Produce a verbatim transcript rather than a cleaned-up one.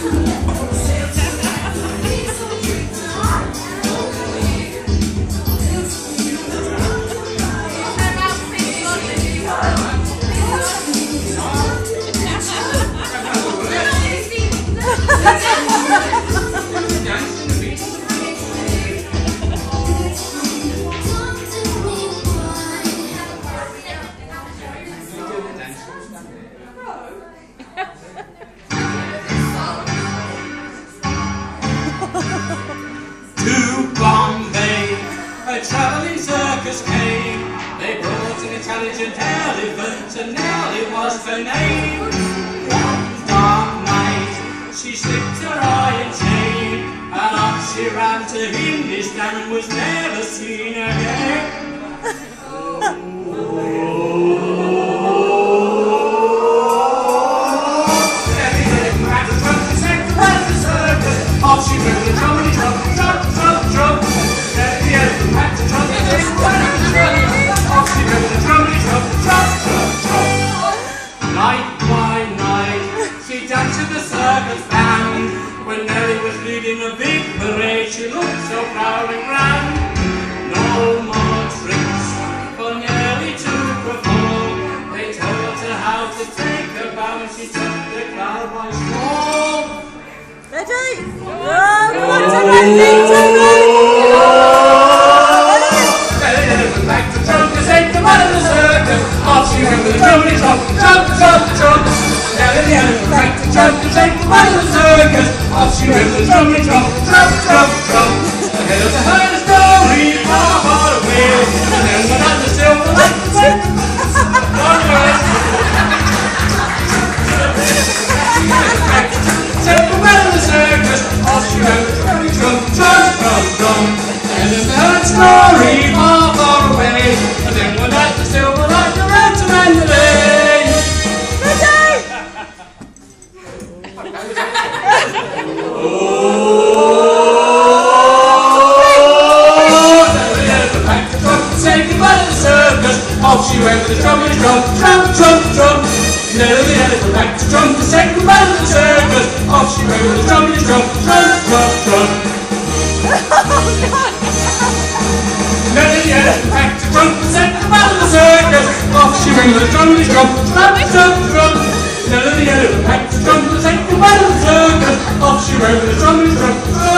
A travelling circus came. They brought an intelligent elephant, and Nelly was her name. One dark night, she slipped her iron chain, and up she ran to Hindustan and was never seen again. Off she went with a drummity drum, drum, drum, drum. The elephant had to drum, the off she went with a drummity drum, drum, drum, drum. Night by night, she danced to the circus band. When Nelly was leading a big parade, she looked so proud and grand. No more tricks for Nelly to perform. They taught her how to take a bow, and she took the crowd by storm. Ready? Oh, come on, turn around, Steve, turn around! Back to Drunkers, ain't the man in the circus. Off she went with a drummity drum, drum, drum, drum. Down in the elephant, back to Drunkers, ain't the man in the circus. Off she went with a drummity drum, drum, drum, drum. Ahead of the herd a story, far, far away. And then went out the silver light, went on the way. Take the man in the circus, off she went with a drummity drum, drum, drum, drum. And then the herd story, far, far away. And then went out the silver light, the red to Mandalay. Off she went with a drummity drum, drum, drum, drum. Nelly the elephant back to drum to say goodbye to the circus. Off she went with a drummity drum, drum, drum, drum. Nelly the elephant back to drum to say goodbye to the circus. Off she went with a drummity drum, drum, drum, drum. Nelly the elephant back to drum to say goodbye to the circus. Off she went with a drummity drum, drum.